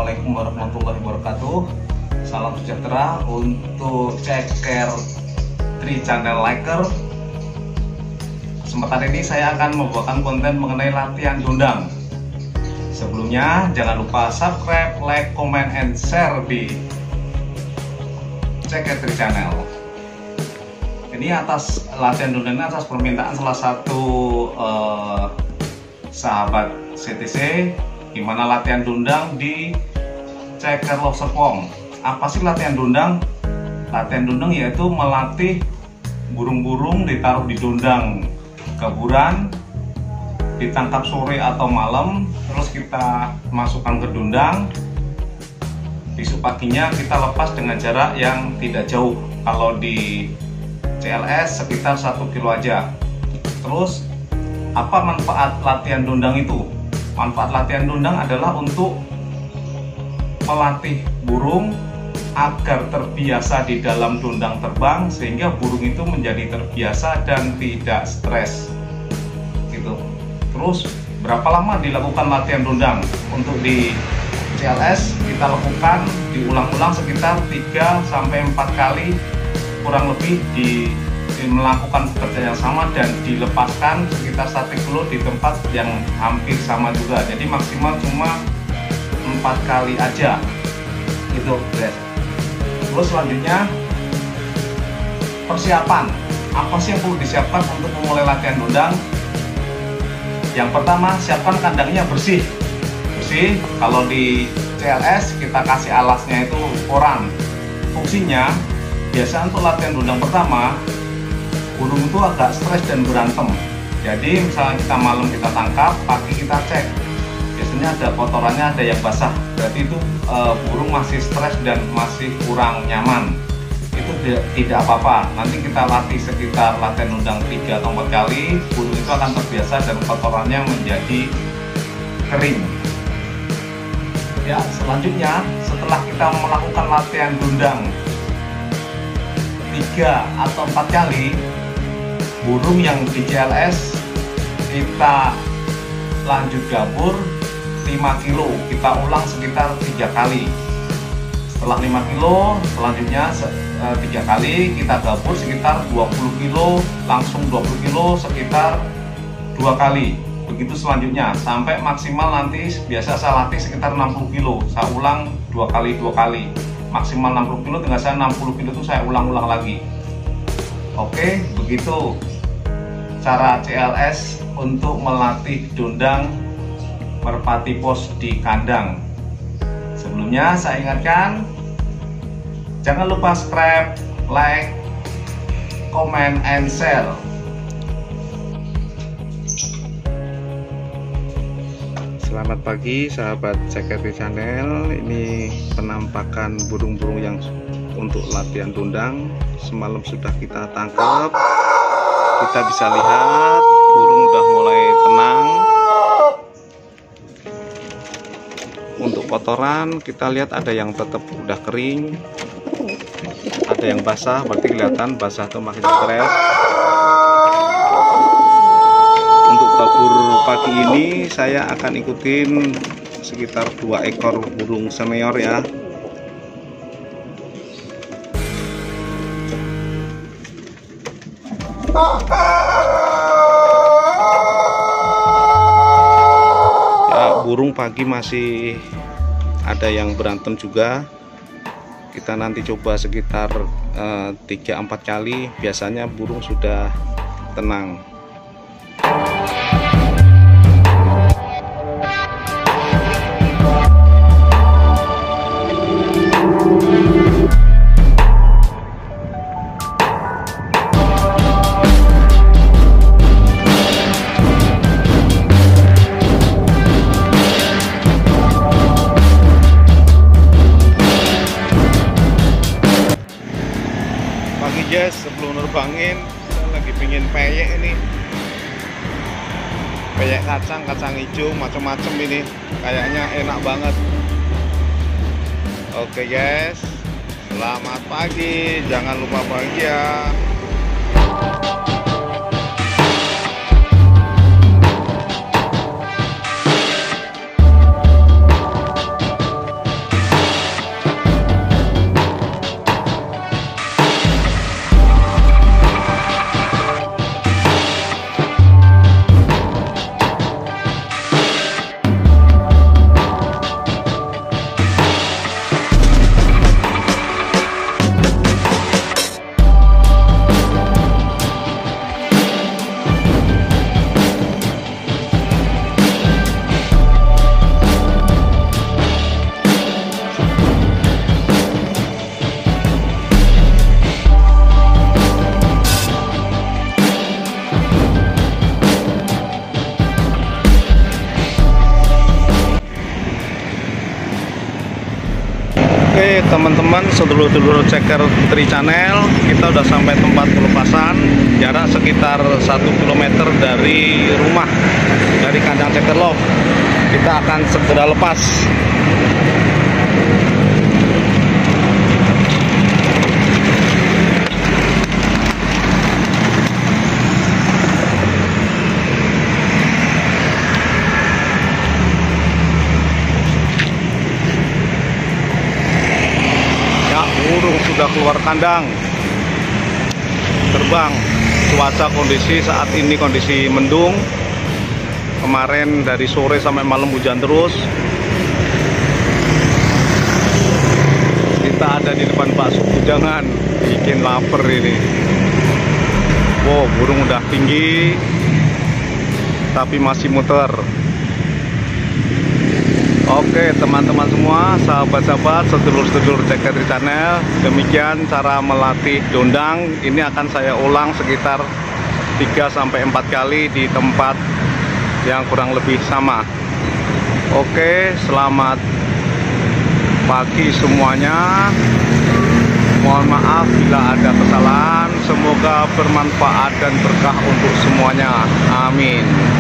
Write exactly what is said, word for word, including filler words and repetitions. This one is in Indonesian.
Assalamualaikum warahmatullahi wabarakatuh. Salam sejahtera untuk ceker Tri Channel Liker. Kesempatan ini saya akan membawakan konten mengenai latihan dundang. Sebelumnya jangan lupa subscribe, like, comment, and share di ceker Tri Channel. Ini atas latihan dundang ini atas permintaan salah satu uh, sahabat C T C, gimana latihan dundang di ceker Love Serpong. Apa sih latihan dundang? Latihan dundang yaitu melatih burung-burung ditaruh di dundang gaburan, ditangkap sore atau malam, terus kita masukkan ke dundang. Besok paginya kita lepas dengan jarak yang tidak jauh. Kalau di C L S sekitar satu kilo aja. Terus apa manfaat latihan dundang itu? Manfaat latihan dundang adalah untuk melatih burung agar terbiasa di dalam dundang terbang, sehingga burung itu menjadi terbiasa dan tidak stres gitu. Terus berapa lama dilakukan latihan dundang? Untuk di C L S kita lakukan diulang-ulang sekitar tiga sampai empat kali kurang lebih di melakukan pekerjaan yang sama dan dilepaskan sekitar satu kilo di tempat yang hampir sama juga. Jadi maksimal cuma empat kali aja gitu guys. Terus selanjutnya persiapan. Apa sih yang perlu disiapkan untuk memulai latihan dundang? Yang pertama, siapkan kandangnya bersih. Bersih. Kalau di C L S kita kasih alasnya itu koran. Fungsinya biasa untuk latihan dundang pertama, burung itu agak stres dan berantem. Jadi misalnya kita malam kita tangkap, pagi kita cek, biasanya ada kotorannya, ada yang basah, berarti itu e, burung masih stres dan masih kurang nyaman. Itu tidak apa-apa, nanti kita latih sekitar latihan dundang tiga atau empat kali, burung itu akan terbiasa dan kotorannya menjadi kering. Ya, selanjutnya setelah kita melakukan latihan dundang tiga atau empat kali, burung yang di C L S kita lanjut gabur lima kilo, kita ulang sekitar tiga kali. Setelah lima kilo, selanjutnya tiga kali kita gabur sekitar dua puluh kilo, langsung dua puluh kilo sekitar dua kali. Begitu selanjutnya sampai maksimal nanti biasa saya latih sekitar enam puluh kilo, saya ulang dua kali dua kali. Maksimal enam puluh kilo, dengan saya enam puluh kilo itu saya ulang-ulang lagi. Oke, begitu cara C L S untuk melatih dundang merpati pos di kandang. Sebelumnya saya ingatkan, jangan lupa subscribe, like, comment, and share. Selamat pagi sahabat ceker Tri Channel. Ini penampakan burung-burung yang untuk latihan dundang. Semalam sudah kita tangkap. Kita bisa lihat burung udah mulai tenang. Untuk kotoran kita lihat ada yang tetap udah kering, ada yang basah, berarti kelihatan basah tuh makin stres. Untuk gabur pagi ini saya akan ikutin sekitar dua ekor burung senior ya. Ya, burung pagi masih ada yang berantem juga. Kita nanti coba sekitar tiga empat kali, biasanya burung sudah tenang. Guys, sebelum nerbangin lagi pingin peyek ini, peyek kacang, kacang hijau, macam-macam ini, kayaknya enak banget. Oke guys, selamat pagi, jangan lupa bahagia. Oke teman-teman, sedulur-sedulur ceker Tri Channel, kita udah sampai tempat pelepasan, jarak sekitar satu kilometer dari rumah, dari kandang ceker love. Kita akan segera lepas. Burung sudah keluar kandang, terbang. Cuaca kondisi saat ini kondisi mendung. Kemarin dari sore sampai malam hujan terus. Kita ada di depan bakso bujangan, bikin lapar ini. Wow, burung udah tinggi tapi masih muter. Oke teman-teman semua, sahabat-sahabat, sedulur-sedulur ceker Tri Channel, demikian cara melatih dondang. Ini akan saya ulang sekitar tiga sampai empat kali di tempat yang kurang lebih sama. Oke, selamat pagi semuanya. Mohon maaf bila ada kesalahan. Semoga bermanfaat dan berkah untuk semuanya. Amin.